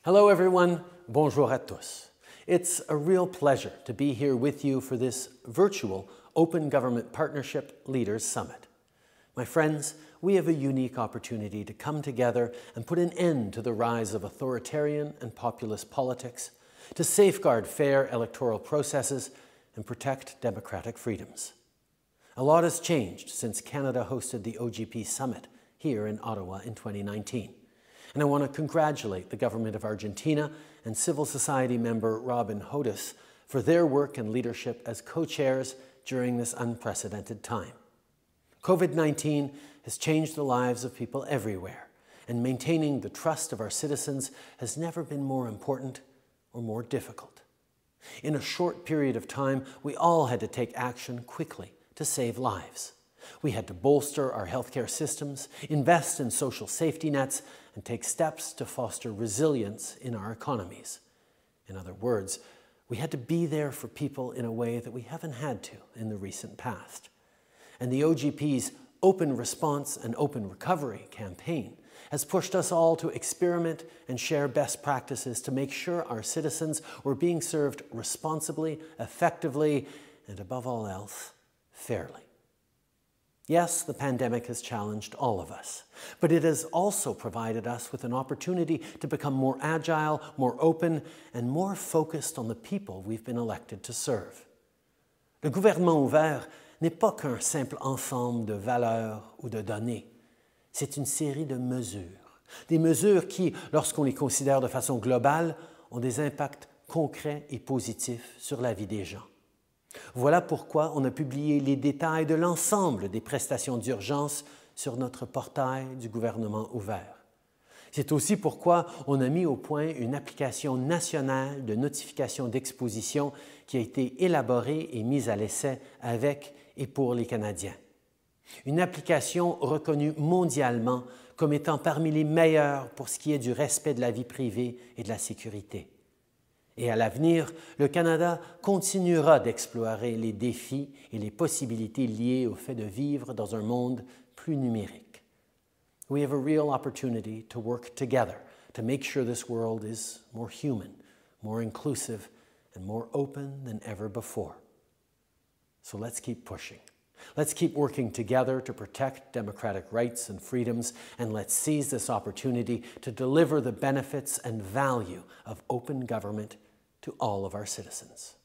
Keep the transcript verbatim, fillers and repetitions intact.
Hello everyone, bonjour à tous. It's a real pleasure to be here with you for this virtual Open Government Partnership Leaders Summit. My friends, we have a unique opportunity to come together and put an end to the rise of authoritarian and populist politics, to safeguard fair electoral processes and protect democratic freedoms. A lot has changed since Canada hosted the O G P Summit here in Ottawa in twenty nineteen. And I want to congratulate the government of Argentina and civil society member Robin Hodes for their work and leadership as co-chairs during this unprecedented time. COVID nineteen has changed the lives of people everywhere, and maintaining the trust of our citizens has never been more important or more difficult. In a short period of time, we all had to take action quickly to save lives. We had to bolster our healthcare systems, invest in social safety nets, and take steps to foster resilience in our economies. In other words, we had to be there for people in a way that we haven't had to in the recent past. And the O G P's Open Response and Open Recovery campaign has pushed us all to experiment and share best practices to make sure our citizens were being served responsibly, effectively, and above all else, fairly. Yes, the pandemic has challenged all of us, but it has also provided us with an opportunity to become more agile, more open, and more focused on the people we've been elected to serve. Le gouvernement ouvert n'est pas qu'un simple ensemble de valeurs ou de données. C'est une série de mesures. Des mesures qui, lorsqu'on les considère de façon globale, ont des impacts concrets et positifs sur la vie des gens. Voilà pourquoi on a publié les détails de l'ensemble des prestations d'urgence sur notre portail du gouvernement ouvert. C'est aussi pourquoi on a mis au point une application nationale de notification d'exposition qui a été élaborée et mise à l'essai avec et pour les Canadiens. Une application reconnue mondialement comme étant parmi les meilleures pour ce qui est du respect de la vie privée et de la sécurité. Et à l'avenir, le Canada continuera d'explorer les défis et les possibilités liées au fait de vivre dans un monde plus numérique. We have a real opportunity to work together to make sure this world is more human, more inclusive, and more open than ever before. So let's keep pushing. Let's keep working together to protect democratic rights and freedoms, and let's seize this opportunity to deliver the benefits and value of open government to all of our citizens.